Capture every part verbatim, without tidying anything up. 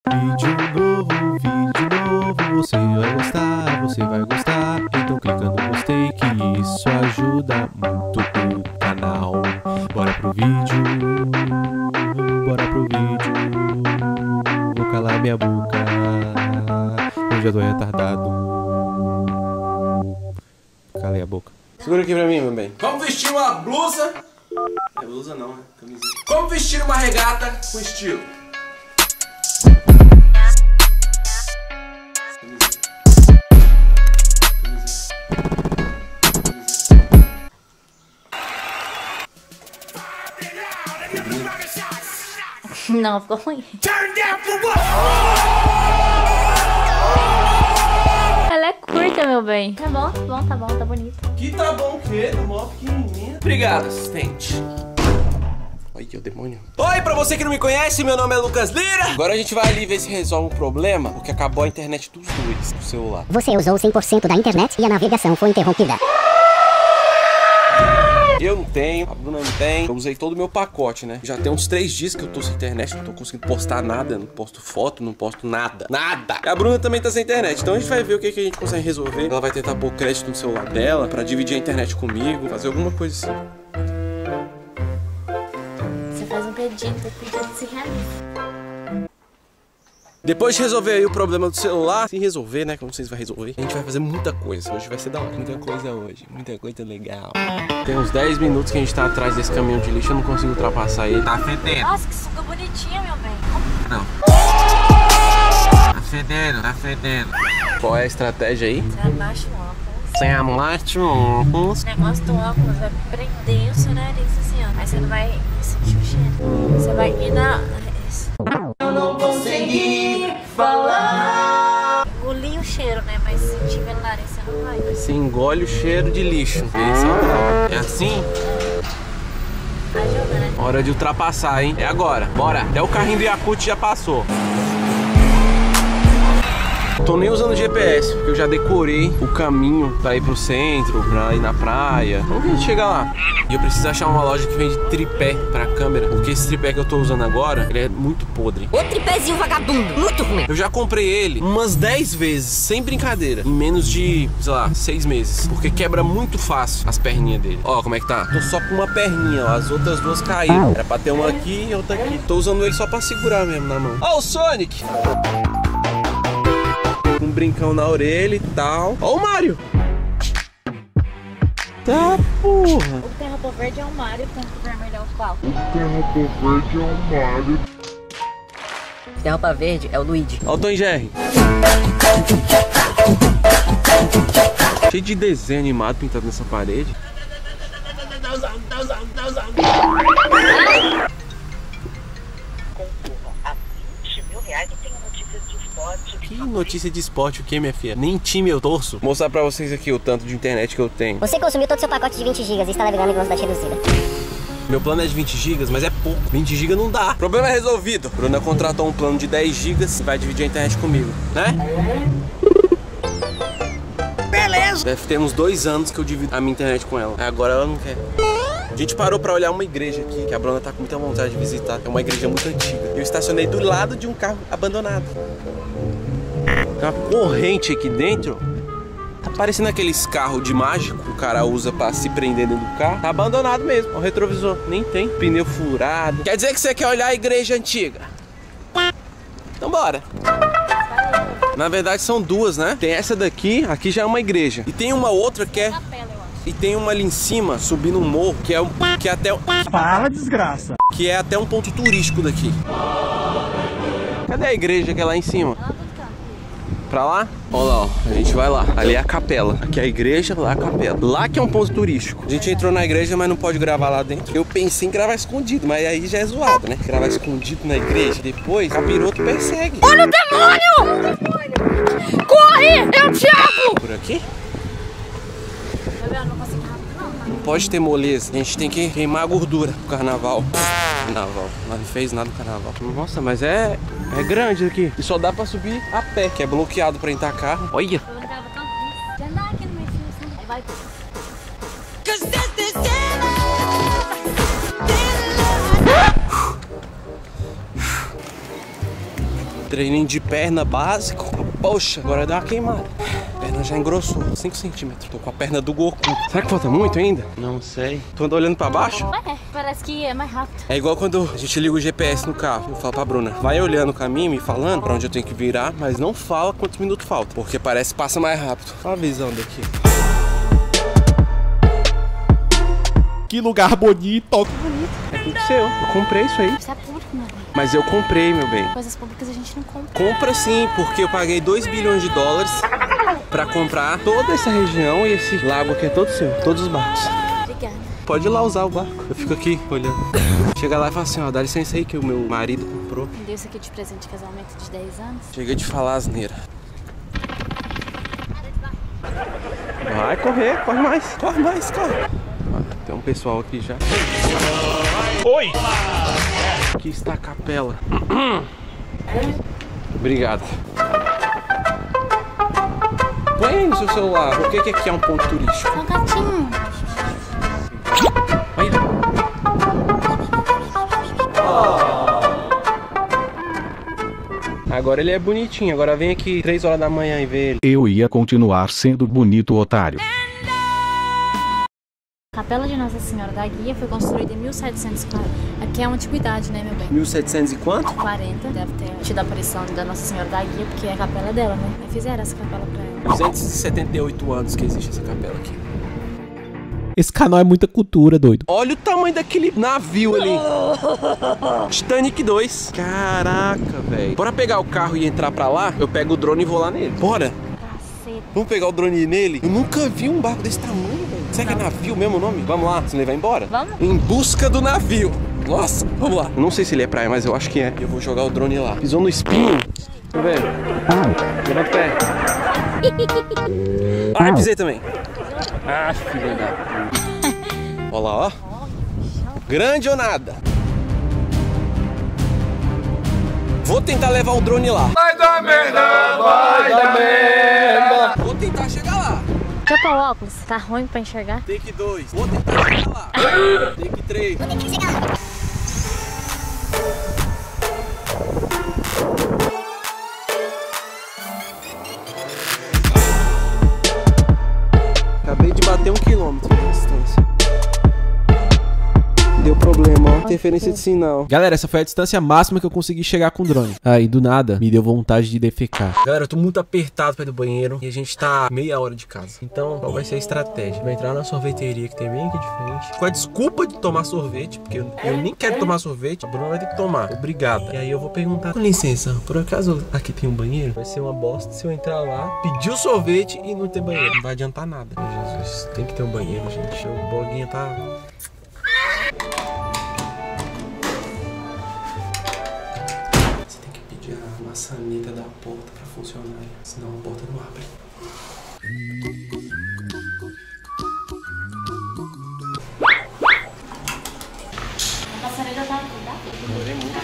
Vídeo novo, vídeo novo, você vai gostar, você vai gostar. Então clica no gostei que isso ajuda muito o canal. Bora pro vídeo, bora pro vídeo. Vou calar minha boca, eu já tô retardado. Calei a boca. Segura aqui pra mim, meu bem. Como vestir uma blusa? Não é blusa não, né? Camiseta. Como vestir uma regata com estilo? Não, ficou ruim. Ela é curta, meu bem. Tá bom, tá bom, tá bom, tá bonito. Que tá bom o quê? Tá mó pequenininha. Obrigado, assistente. Ai, o demônio. Oi, pra você que não me conhece, meu nome é Lucas Lira. Agora a gente vai ali ver se resolve um problema, porque acabou a internet dos dois do celular. Você usou cem por cento da internet e a navegação foi interrompida. Eu não tenho, a Bruna não tem. Eu usei todo o meu pacote, né? Já tem uns três dias que eu tô sem internet, não tô conseguindo postar nada. Não posto foto, não posto nada. Nada! A Bruna também tá sem internet. Então a gente vai ver o que, que a gente consegue resolver. Ela vai tentar pôr crédito no celular dela pra dividir a internet comigo, fazer alguma coisa assim. Você faz um pedido, o pedido se realiza. Depois de resolver aí o problema do celular, se resolver, né, como vocês vão resolver, a gente vai fazer muita coisa. Hoje vai ser da hora. Muita coisa hoje, muita coisa legal. Tem uns dez minutos que a gente tá atrás desse caminhão de lixo, eu não consigo ultrapassar ele. Tá fedendo. Nossa, que suco bonitinho, meu bem. Não. Tá fedendo, tá fedendo. Qual é a estratégia aí? Você abaixa o óculos. Você abaixa o óculos. O negócio do óculos vai prender o seu nariz assim, ó. Aí você não vai sentir o cheiro. Você vai ir na... Eu não consegui falar. Engolir o cheiro, né? Mas se tiver no nariz, você não vai. Você engole o cheiro de lixo. É assim? Ajuda, né? Hora de ultrapassar, hein? É agora. Bora. Até o carrinho do Yakult já passou. Tô nem usando G P S, porque eu já decorei o caminho pra ir pro centro, pra ir na praia. Como que a gente chega lá? E eu preciso achar uma loja que vende tripé pra câmera, porque esse tripé que eu tô usando agora, ele é muito podre. O tripézinho vagabundo, muito ruim. Eu já comprei ele umas dez vezes, sem brincadeira, em menos de, sei lá, seis meses. Porque quebra muito fácil as perninhas dele. Ó, como é que tá? Tô só com uma perninha, ó, as outras duas caíram. Era pra ter uma aqui e outra aqui. Tô usando ele só pra segurar mesmo na mão. Ó o Sonic! Um brincão na orelha e tal. Ó o Mario! Tá, porra! O terra verde é o Mario, o terra vermelho é o qual? Terra verde é o Luigi. Ó o Tom e Jerry. Cheio de desenho animado pintado nessa parede. Que notícia de esporte o que, minha filha? Nem time eu torço. Vou mostrar pra vocês aqui o tanto de internet que eu tenho. Você consumiu todo o seu pacote de vinte gigas e está navegando em velocidade reduzida. Meu plano é de vinte gigas, mas é pouco. vinte gigas não dá. Problema é resolvido. Bruna contratou um plano de dez gigas e vai dividir a internet comigo, né? Beleza! Deve ter uns dois anos que eu divido a minha internet com ela. Agora ela não quer. A gente parou pra olhar uma igreja aqui, que a Bruna tá com muita vontade de visitar. É uma igreja muito antiga. Eu estacionei do lado de um carro abandonado. Tem uma corrente aqui dentro. Tá parecendo aqueles carros de mágico que o cara usa pra se prender dentro do carro. Tá abandonado mesmo. Ó, o retrovisor nem tem. Pneu furado. Quer dizer que você quer olhar a igreja antiga? Então bora. Na verdade são duas, né? Tem essa daqui, aqui já é uma igreja. E tem uma outra que é... E tem uma ali em cima, subindo um morro, que é, um, que é até... Fala, desgraça. Que é até um ponto turístico daqui. Cadê a igreja que é lá em cima? Pra lá? Olha lá, ó. A gente vai lá. Ali é a capela. Aqui é a igreja, lá é a capela. Lá que é um ponto turístico. A gente entrou na igreja, mas não pode gravar lá dentro. Eu pensei em gravar escondido, mas aí já é zoado, né? Gravar escondido na igreja. Depois, o capiroto persegue. Olha o demônio! Corre! É o diabo! Por aqui? Eu não consigo rápido, não. Não pode ter moleza. A gente tem que queimar a gordura do carnaval. Carnaval. Não fez nada no carnaval. Nossa, mas é... É grande aqui. E só dá pra subir a pé, que é bloqueado pra entrar carro. Olha! Eu andava tanto disso. Já andava aqui no meio assim. Aí vai... Treininho de perna básico. Poxa, agora deu uma queimada. A perna já engrossou, cinco centímetros. Tô com a perna do Goku. Será que falta muito ainda? Não sei. Tu anda olhando pra baixo? É, parece que é mais rápido. É igual quando a gente liga o G P S no carro. Eu falo pra Bruna, vai olhando o caminho, me falando pra onde eu tenho que virar, mas não fala quantos minutos falta, porque parece que passa mais rápido. Olha a visão daqui. Que lugar bonito. É tudo seu. Eu comprei isso aí. Isso é público, meu bem. Mas eu comprei, meu bem. Coisas públicas a gente não compra. Compra sim, porque eu paguei dois bilhões de dólares pra comprar toda essa região e esse lago aqui é todo seu. Todos os barcos. Obrigada. Pode ir lá usar o barco. Eu fico aqui olhando. Chega lá e fala assim, ó, dá licença aí que o meu marido comprou. Me deu isso aqui de presente de casamento de dez anos. Chega de falar asneira. Vai correr, corre mais, corre mais, corre. Tem um pessoal aqui já. Oi! Aqui está a capela. Obrigado. Põe aí no seu celular. Por que que aqui é um ponto turístico? É um gatinho. Aí. Agora ele é bonitinho. Agora vem aqui três horas da manhã e vê ele. Eu ia continuar sendo bonito, otário. A Capela de Nossa Senhora da Guia foi construída em mil setecentos e quarenta. Aqui é uma antiguidade, né, meu bem? mil e setecentos e quanto? quarenta. Deve ter tido a aparição da Nossa Senhora da Guia, porque é a capela dela, né? Aí fizeram essa capela pra ela. duzentos e setenta e oito anos que existe essa capela aqui. Esse canal é muita cultura, doido. Olha o tamanho daquele navio ali. Titanic dois. Caraca, velho. Bora pegar o carro e entrar pra lá? Eu pego o drone e vou lá nele. Bora. Caceta. Vamos pegar o drone e ir nele? Eu nunca vi um barco desse tamanho, velho. Será que é navio mesmo o nome? Vamos lá, senão ele vai embora? Vamos? Em busca do navio. Nossa, vamos lá. Eu não sei se ele é praia, mas eu acho que é. Eu vou jogar o drone lá. Pisou no espinho. Deixa eu ver. Levanta o pé. Ah, pisei também. Ah, filha da... Olha lá, ó. Grande ou nada? Vou tentar levar o drone lá. Vai dar merda, vai dar merda. Vou tentar chegar lá. Deixa eu pôr o óculos, tá ruim pra enxergar. Take dois. Vou tentar chegar lá. Take três. Vou tentar chegar lá. Acabei de bater um quilômetro de distância. Deu problema, ó. Interferência de sinal. Galera, essa foi a distância máxima que eu consegui chegar com o drone. Aí, do nada, me deu vontade de defecar. Galera, eu tô muito apertado pra ir do banheiro e a gente tá meia hora de casa. Então, qual vai ser a estratégia? Vai entrar na sorveteria que tem bem aqui de frente, com a desculpa de tomar sorvete, porque eu, eu nem quero tomar sorvete, a Bruna vai ter que tomar. Obrigada. E aí eu vou perguntar, com licença, por acaso aqui tem um banheiro? Vai ser uma bosta se eu entrar lá, pedir o sorvete e não ter banheiro. Não vai adiantar nada. Meu Jesus, tem que ter um banheiro, gente. O bloguinho tá... a maçaneta da porta pra funcionar, senão a porta não abre. A maçaneta tá aqui, tá? Demorei muito.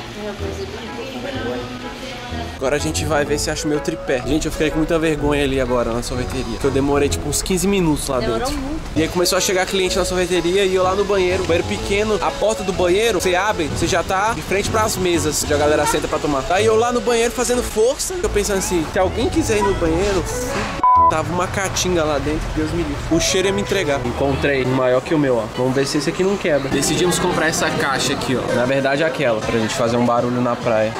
Agora a gente vai ver se acha o meu tripé. Gente, eu fiquei com muita vergonha ali agora na sorveteria, porque eu demorei tipo uns quinze minutos lá Demorou dentro. muito. E aí começou a chegar cliente na sorveteria e eu lá no banheiro, banheiro pequeno, a porta do banheiro, você abre, você já tá de frente pras mesas, onde a galera senta pra tomar. Aí eu lá no banheiro fazendo força, eu pensando assim, se alguém quiser ir no banheiro, tava uma caatinga lá dentro, Deus me livre. O cheiro ia me entregar. Encontrei um maior que o meu, ó. Vamos ver se esse aqui não quebra. Decidimos comprar essa caixa aqui, ó. Na verdade é aquela, pra gente fazer um barulho na praia.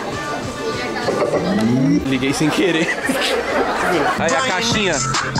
Liguei sem querer. Aí a caixinha.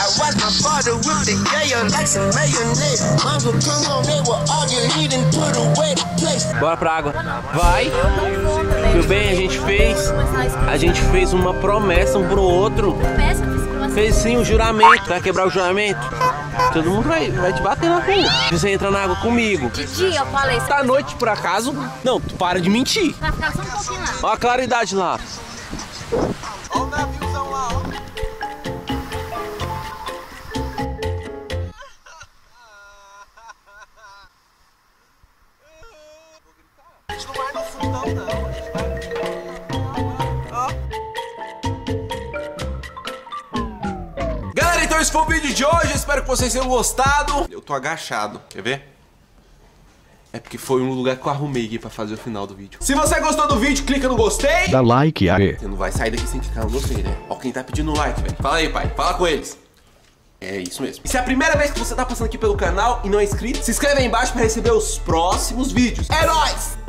Bora pra água. Vai. Tudo bem, a gente fez. A gente fez uma promessa um pro outro. Fez sim um juramento. Vai quebrar o juramento? Todo mundo vai, vai te bater na rua. Você entra na água comigo. De dia eu falei. Tá à noite, por acaso? Não, tu para de mentir. Vai ficar só um pouquinho lá. Olha a claridade lá. Olha o naviozão lá, ó. A gente não vai no fundão, não. Galera, então esse foi o vídeo de hoje. Espero que vocês tenham gostado. Eu tô agachado. Quer ver? É porque foi um lugar que eu arrumei aqui pra fazer o final do vídeo. Se você gostou do vídeo, clica no gostei. Dá like aí. Você não vai sair daqui sem clicar no gostei, né? Ó quem tá pedindo like, velho. Fala aí, pai. Fala com eles. É isso mesmo. E se é a primeira vez que você tá passando aqui pelo canal e não é inscrito, se inscreve aí embaixo pra receber os próximos vídeos. É nóis!